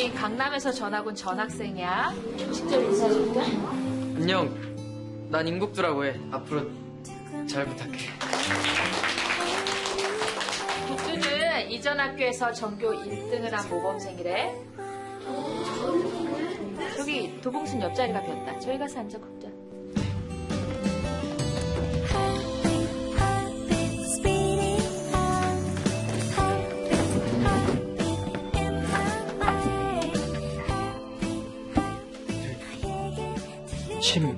여기 강남에서 전학 온 전학생이야. 직접 인사해줄게. 안녕. 난 임국두라고 해. 앞으로 잘 부탁해. 국두는 이전 학교에서 전교 1등을 한 모범생이래. 저기 도봉순 옆자리가 비었다. 저기 가서 앉아, 국두야. 침.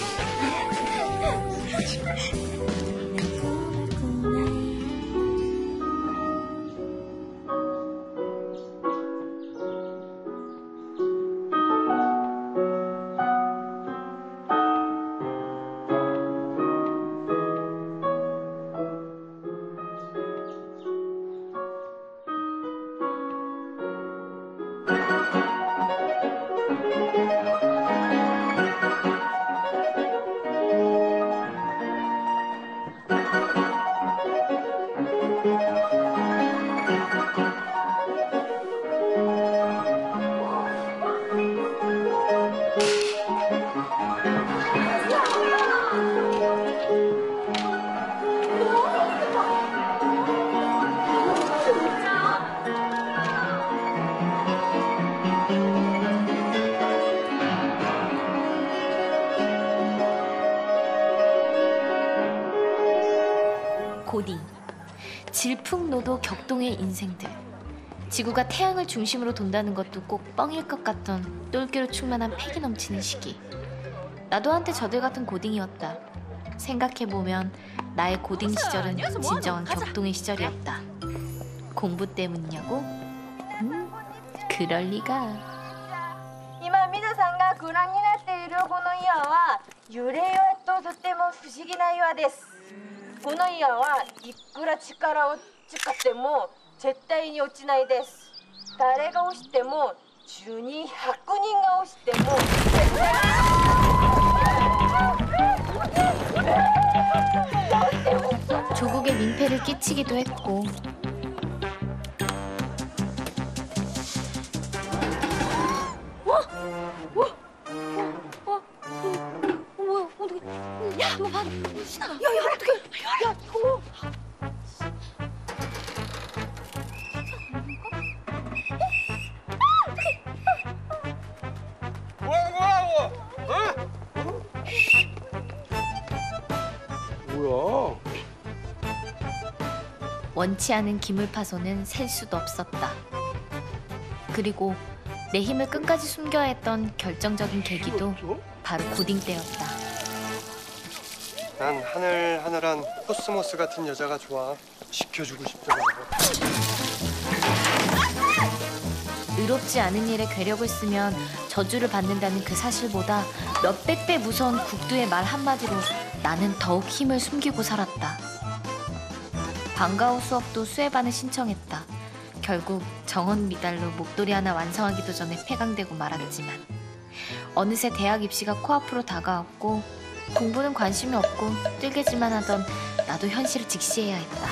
고딩, 질풍노도 격동의 인생들. 지구가 태양을 중심으로 돈다는 것도 꼭 뻥일 것 같던 똘끼로 충만한 패기 넘치는 시기. 나도 한때 저들 같은 고딩이었다. 생각해보면 나의 고딩 시절은 진정한 격동의 시절이었다. 공부 때문이냐고? 그럴 리가. 今皆さんがご覧になっているこの岩は揺れ岩ととても不思議な岩です。この岩はいくら力を使っても絶対に落ちないです。誰が押しても10人100人が押しても絶対 조국의 민폐를 끼치기도 했고 뭐야 어떻게 야 너 봐 신아 야 어떻게 야 이거 뭐야? 원치 않은 기물 파손은 셀 수도 없었다. 그리고 내 힘을 끝까지 숨겨야 했던 결정적인 계기도 바로 고딩 때였다. 난 하늘하늘한 코스모스 같은 여자가 좋아. 지켜주고 싶더라고. 의롭지 않은 일에 괴력을 쓰면 저주를 받는다는 그 사실보다 몇백 배 무서운 국두의 말 한마디로 나는 더욱 힘을 숨기고 살았다. 방과 후 수업도 수혜반을 신청했다. 결국 정원 미달로 목도리 하나 완성하기도 전에 폐강되고 말았지만 어느새 대학 입시가 코앞으로 다가왔고 공부는 관심이 없고 뜰개질만 하던 나도 현실을 직시해야 했다.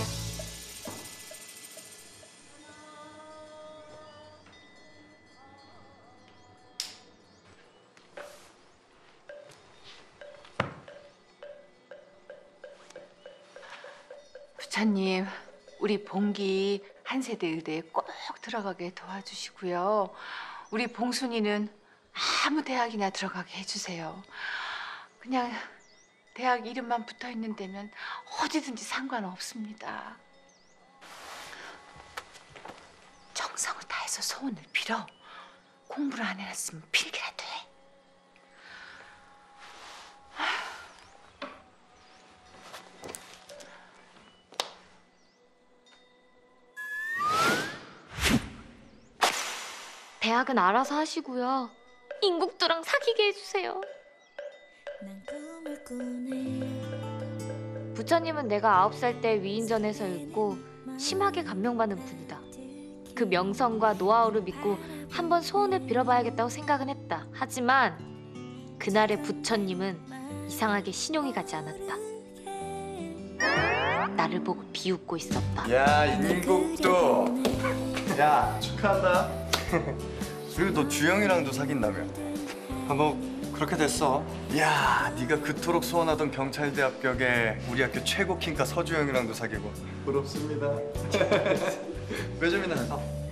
부처님, 우리 봉기 한세대 의대에 꼭 들어가게 도와주시고요. 우리 봉순이는 아무 대학이나 들어가게 해주세요. 그냥 대학 이름만 붙어있는 데면 어디든지 상관없습니다. 정성을 다해서 소원을 빌어. 공부를 안 해놨으면 필기라도 해. 대학은 알아서 하시고요. 인국두랑 사귀게 해주세요. 부처님은 내가 9살 때 위인전에서 읽고 심하게 감명받은 분이다. 그 명성과 노하우를 믿고 한번 소원을 빌어봐야겠다고 생각은 했다. 하지만 그날의 부처님은 이상하게 신용이 가지 않았다. 나를 보고 비웃고 있었다. 야, 임국두. 야, 축하한다. 그리고 너 주영이랑도 사귄다며. 뭐 그렇게 됐어. 야, 네가 그토록 소원하던 경찰대 합격에 우리 학교 최고 킹카 서주영이랑도 사귀고 부럽습니다. 매점이나.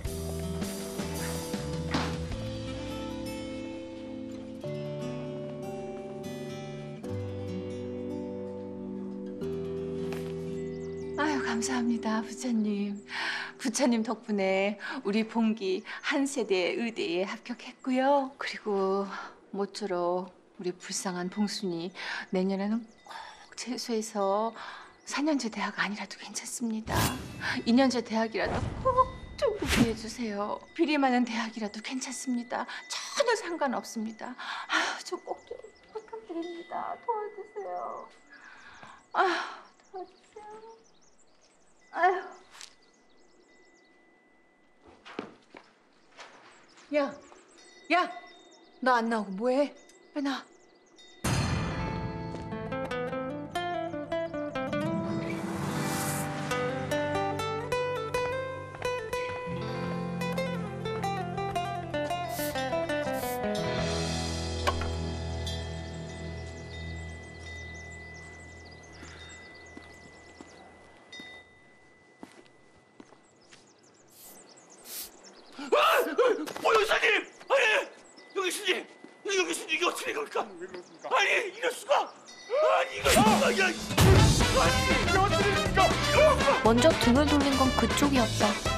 아유, 감사합니다, 부처님. 부처님 덕분에 우리 봉기 한 세대 의대에 합격했고요. 그리고 모쪼록 우리 불쌍한 봉순이 내년에는 꼭 재수해서 4년제 대학 아니라도 괜찮습니다. 2년제 대학이라도 꼭 좀 구해주세요. 비리 많은 대학이라도 괜찮습니다. 전혀 상관없습니다. 아유, 좀 꼭 좀 부탁드립니다. 도와주세요. 아유, 도와주세요. 아유. 야, 너 안 나오고 뭐해? 왜 나? 여기사님! 아니! 여기사님! 여기사님 이게 어떻게 된 겁니까? 아니 이럴 수가! 아니 이거 아니 이게 어떻게 됩니까? 먼저 등을 돌린 건 그쪽이었다.